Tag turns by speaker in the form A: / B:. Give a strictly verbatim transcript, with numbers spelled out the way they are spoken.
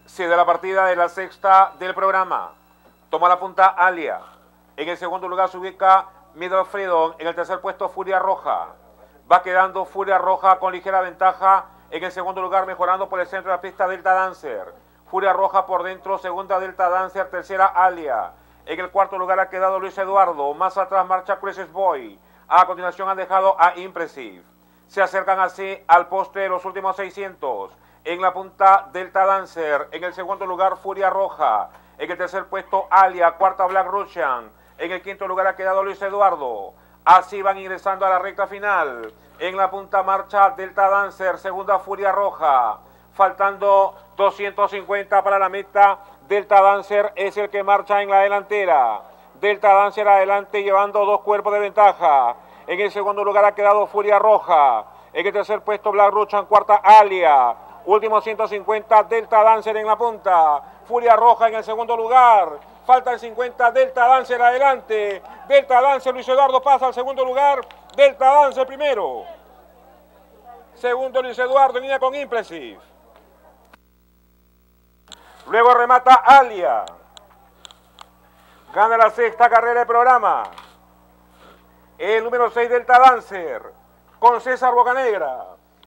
A: Se da la partida de la sexta del programa. Toma la punta Alia. En el segundo lugar se ubica Middle Freedom. En el tercer puesto Furia Roja. Va quedando Furia Roja con ligera ventaja. En el segundo lugar mejorando por el centro de la pista Delta Dancer. Furia Roja por dentro, segunda Delta Dancer, tercera Alia. En el cuarto lugar ha quedado Luis Eduardo. Más atrás marcha Crazy Boy. A continuación han dejado a Impressive. Se acercan así al poste de los últimos seiscientos. En la punta Delta Dancer. En el segundo lugar Furia Roja. En el tercer puesto Alia. Cuarta Black Russian. En el quinto lugar ha quedado Luis Eduardo. Así van ingresando a la recta final. En la punta marcha Delta Dancer. Segunda Furia Roja. Faltando doscientos cincuenta para la meta. Delta Dancer es el que marcha en la delantera. Delta Dancer adelante llevando dos cuerpos de ventaja. En el segundo lugar ha quedado Furia Roja. En el tercer puesto Black Russian, cuarta Alia. Último ciento cincuenta, Delta Dancer en la punta. Furia Roja en el segundo lugar. Faltan cincuenta, Delta Dancer adelante. Delta Dancer, Luis Eduardo pasa al segundo lugar. Delta Dancer primero. Segundo Luis Eduardo en línea con Impressive. Luego remata Alia. Gana la sexta carrera del programa. El número seis Delta Dancer con César Bocanegra.